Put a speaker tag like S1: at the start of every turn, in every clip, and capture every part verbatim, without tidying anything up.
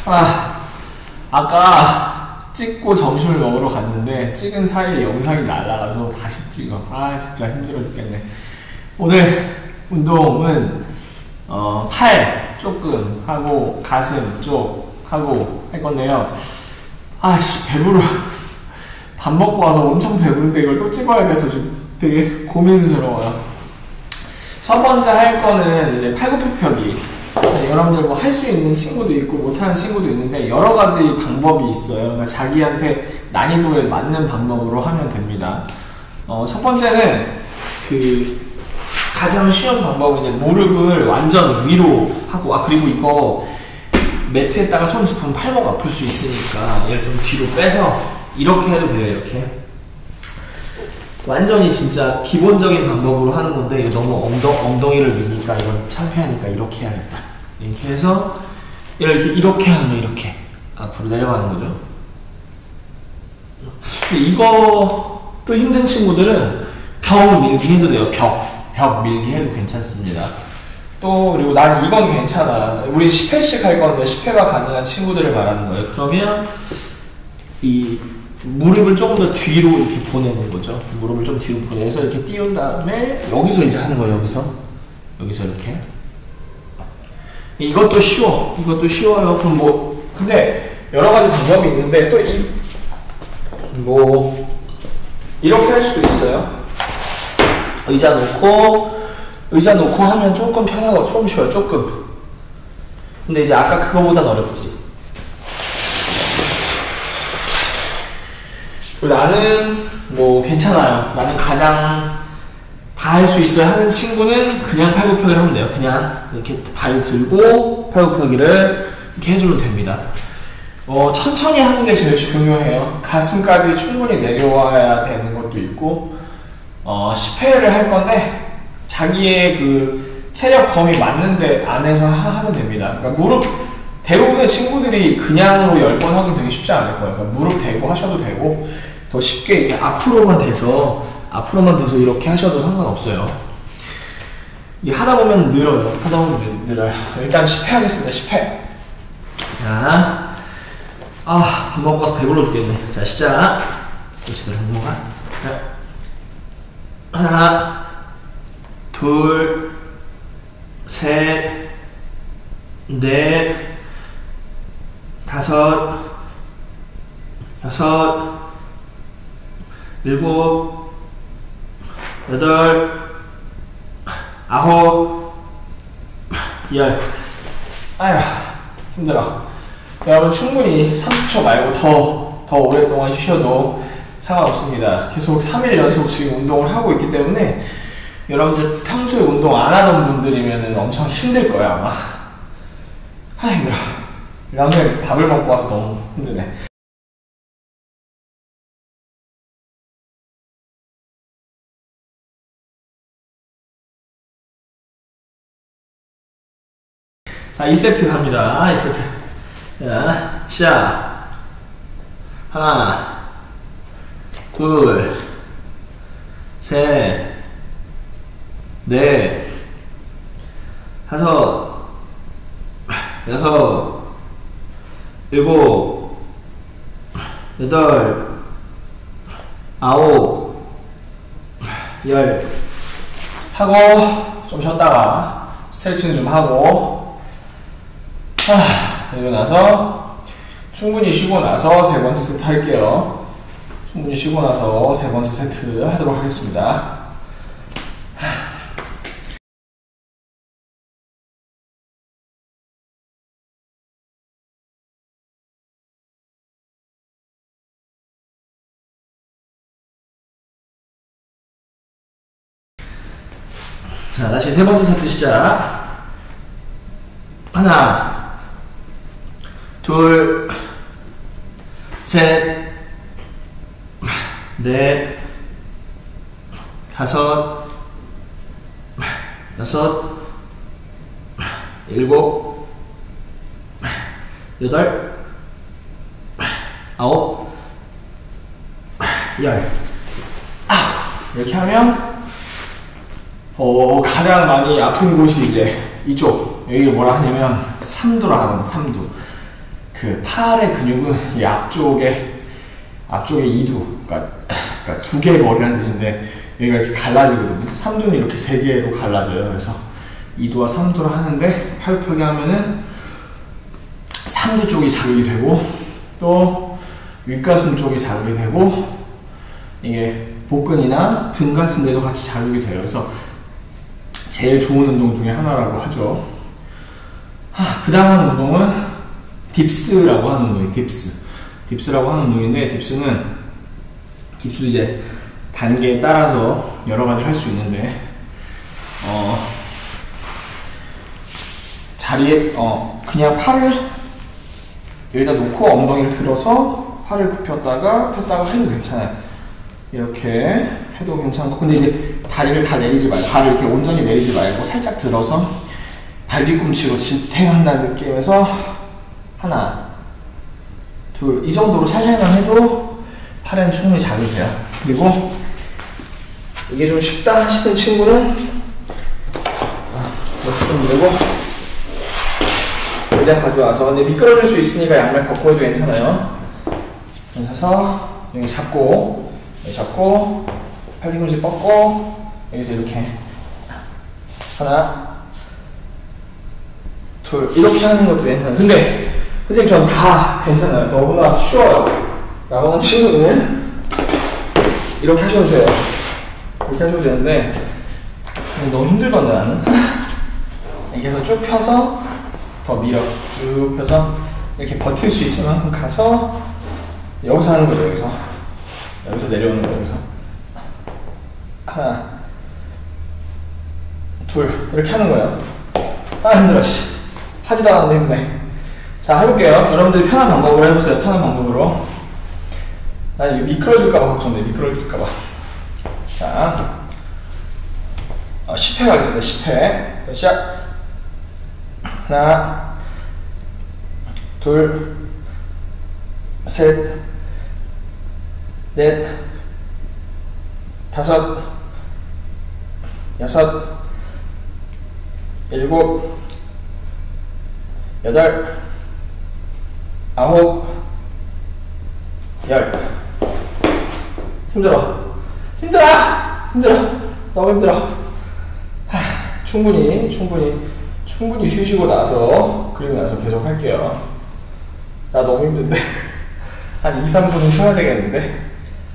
S1: 아, 아까 찍고 점심을 먹으러 갔는데 찍은 사이에 영상이 날아가서 다시 찍어. 아, 진짜 힘들어 죽겠네. 오늘 운동은 어, 팔 조금 하고 가슴 쪽 하고 할 건데요. 아씨, 배부러. 밥 먹고 와서 엄청 배부른데 이걸 또 찍어야 돼서 지금 되게 고민스러워요. 첫 번째 할 거는 이제 팔굽혀펴기. 여러분들 뭐 할 수 있는 친구도 있고 못하는 친구도 있는데 여러 가지 방법이 있어요. 그러니까 자기한테 난이도에 맞는 방법으로 하면 됩니다. 어, 첫 번째는 그 가장 쉬운 방법은 이제 무릎을 완전 위로 하고, 아 그리고 이거 매트에다가 손 짚으면 팔목 아플 수 있으니까 얘를 좀 뒤로 빼서 이렇게 해도 돼요. 이렇게 완전히 진짜 기본적인 방법으로 하는 건데 이거 너무 엉덩, 엉덩이를 미니까 이건 창피하니까 이렇게 해야겠다. 이렇게 해서 얘를 이렇게 이렇게 하면 이렇게 앞으로 내려가는 거죠. 이거 또 힘든 친구들은 벽 밀기 해도 돼요. 벽 벽 밀기 해도 괜찮습니다. 또 그리고 난 이건 괜찮아. 우리 십 회씩 할 건데 십 회가 가능한 친구들을 말하는 거예요. 그러면 이 무릎을 조금 더 뒤로 이렇게 보내는 거죠. 무릎을 좀 뒤로 보내서 이렇게 띄운 다음에 여기서 이제 하는 거예요. 여기서 여기서 이렇게. 이것도 쉬워. 이것도 쉬워요. 그럼 뭐 근데 여러 가지 방법이 있는데 또 이 뭐 이렇게 할 수도 있어요. 의자 놓고 의자 놓고 하면 조금 편하고 조금 쉬워요. 조금. 근데 이제 아까 그거보단 어렵지. 나는 뭐 괜찮아요. 나는 가장 다 할 수 있어야 하는 친구는 그냥 팔굽혀기를 하면 돼요. 그냥 이렇게 발 들고 팔굽혀기를 이렇게 해주면 됩니다. 어, 천천히 하는 게 제일 중요해요. 가슴까지 충분히 내려와야 되는 것도 있고, 어, 십 회를 할 건데 자기의 그 체력 범위 맞는데 안에서 하, 하면 됩니다. 그러니까 무릎 대부분의 친구들이 그냥으로 열 번 하긴 되게 쉽지 않을 거예요. 그러니까 무릎 대고 하셔도 되고 더 쉽게 이렇게 앞으로만 돼서 앞으로만 돼서 이렇게 하셔도 상관없어요. 이 하다 보면 늘어요. 하다 보면 늘어요. 일단 십 회 하겠습니다. 십 회. 자, 아, 밥 먹고 와서 배불러 죽겠네. 자, 시작. 제대로 하는 건가? 자, 하나, 둘, 셋, 넷, 다섯, 여섯, 일곱, 여덟, 아홉, 열. 아휴, 힘들어. 여러분 충분히 삼십 초 말고 더, 더 오랫동안 쉬셔도 상관없습니다. 계속 삼 일 연속 지금 운동을 하고 있기 때문에 여러분들 평소에 운동 안 하던 분들이면 엄청 힘들 거예요, 아마. 아, 힘들어. 남자애 밥을 먹고 와서 너무 힘드네. 자, 이 세트 갑니다. 이 세트. 자, 시작. 하나, 둘, 셋, 넷, 다섯, 여섯, 일곱, 여덟, 아홉, 열. 하고 좀 쉬었다가 스트레칭 좀 하고, 하, 그리고 나서 충분히 쉬고 나서 세 번째 세트 할게요. 충분히 쉬고 나서 세 번째 세트 하도록 하겠습니다. 자, 다시 세 번째 세트 시작. 하나, 둘, 셋, 넷, 다섯, 여섯, 일곱, 여덟, 아홉, 열. 이렇게 하면 어, 가장 많이 아픈 곳이 이제 이쪽, 여기를 뭐라 하냐면 삼두라 하는 삼두. 그 팔의 근육은 이 앞쪽에 앞쪽에 이두, 그러니까, 그러니까 두 개의 머리라는 뜻인데 여기가 이렇게 갈라지거든요. 삼두는 이렇게 세 개로 갈라져요. 그래서 이두와 삼두를 하는데 팔굽혀펴기 하면은 삼두 쪽이 자극이 되고 또 윗가슴 쪽이 자극이 되고 이게 복근이나 등 같은 데도 같이 자극이 돼요. 그래서 제일 좋은 운동 중에 하나라고 하죠. 그 다음 운동은 딥스라고 하는 운동이에요. 딥스. 딥스라고 하는 운동인데 딥스는 딥스도 이제 단계에 따라서 여러 가지를 할 수 있는데 어, 자리에 어, 그냥 팔을 여기다 놓고 엉덩이를 들어서 팔을 굽혔다가 폈다가 해도 괜찮아요. 이렇게 해도 괜찮고 근데 이제 다리를 다 내리지 말고 발을 이렇게 온전히 내리지 말고 살짝 들어서 발 뒤꿈치로 지탱한다는 느낌에서 하나 둘 이 정도로 살살만 해도 팔에는 충분히 자극이 돼요. 그리고 이게 좀 쉽다 하시는 친구는 이렇게 좀 밀고 의자 가져와서 근데 미끄러질 수 있으니까 양말 벗고 해도 괜찮아요. 그래서 여기 잡고 여기 잡고 팔 뒤꿈치 뻗고 여기서 이렇게 하나 둘 이렇게 하는 것도 괜찮아요. 근데 선생님 전 다 괜찮아요. 너무나 쉬워요. 나오는 친구는 이렇게 하셔도 돼요. 이렇게 하셔도 되는데 너무 힘들거든 나는. 이렇게 해서 쭉 펴서 더 밀어 쭉 펴서 이렇게 버틸 수 있을 만큼 가서 여기서 하는 거죠. 여기서 여기서 내려오는 거 여기서 하나 둘 이렇게 하는 거예요. 아 힘들어 씨 하지도 않았는데 힘드네. 자 해볼게요. 여러분들이 편한 방법으로 해보세요. 편한 방법으로. 나 이게 미끄러질까봐 걱정돼. 미끄러질까봐. 자 어, 십 회 가겠습니다. 십 회 시작. 하나 둘 셋 넷 다섯 여섯 일곱 여덟 아홉 열. 힘들어 힘들어 힘들어 너무 힘들어. 하, 충분히 충분히 충분히 쉬시고 나서 그리고 나서 계속 할게요. 나 너무 힘든데 한 이, 삼 분은 쉬어야 되겠는데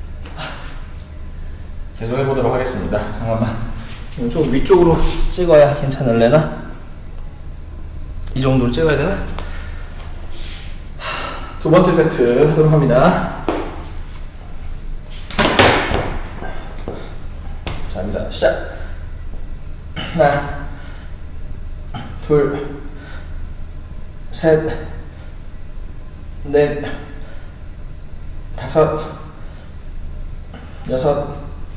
S1: 계속 해보도록 하겠습니다. 잠깐만 좀 위쪽으로 찍어야 괜찮을래나? 이 정도로 찍어야 되나? 두 번째 세트 하도록 합니다. 자, 갑니다. 시작. 하나, 둘, 셋, 넷, 다섯, 여섯,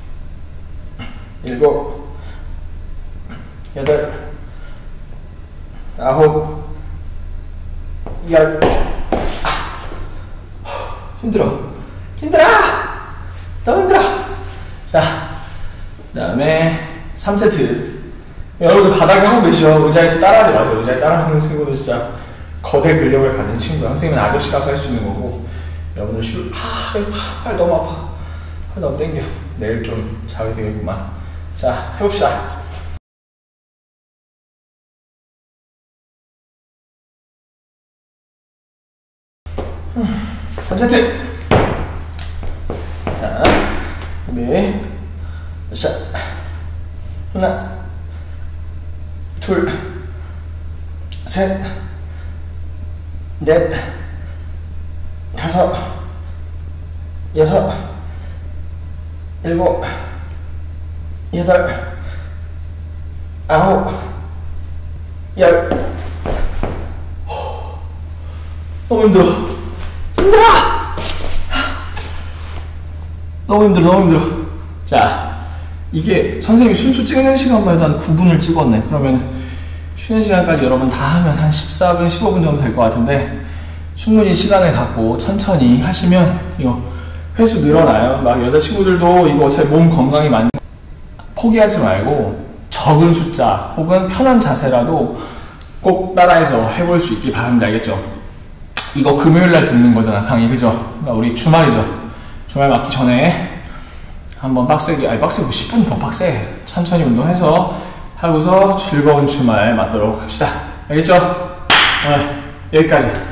S1: 일곱, 여덟, 아홉, 열. 힘들어 힘들어 너무 힘들어. 자 그 다음에 삼 세트. 여러분들 바닥에 하고 계셔. 의자에서 따라하지 마세요. 의자에 따라하는 친구는 진짜 거대 근력을 가진 친구야. 선생님은 아저씨 가서 할 수 있는 거고 여러분들 쉬울. 아, 팔 너무 아파. 팔 너무 땡겨. 내일 좀 자게 되겠구만. 자 해봅시다. 삼 세트. 자, 준비. 자, 하나, 둘, 셋, 넷, 다섯, 여섯, 일곱, 여덟, 아홉, 열. 너무 힘들어. 힘들어! 너무 힘들어, 너무 힘들어. 자, 이게 선생님이 순수 찍는 시간만 해도 한 구 분을 찍었네. 그러면 쉬는 시간까지 여러분 다 하면 한 십사 분, 십오 분 정도 될 것 같은데 충분히 시간을 갖고 천천히 하시면 이거 횟수 늘어나요. 막 여자친구들도 이거 제 몸 건강이 많이 포기하지 말고 적은 숫자 혹은 편한 자세라도 꼭 따라해서 해볼 수 있길 바랍니다. 알겠죠? 이거 금요일날 듣는 거잖아, 강의. 그죠? 그러니까 우리 주말이죠. 주말 맞기 전에 한번 빡세게, 아니 빡세게 십 분 더 빡세. 천천히 운동해서 하고서 즐거운 주말 맞도록 합시다. 알겠죠? 네, 여기까지.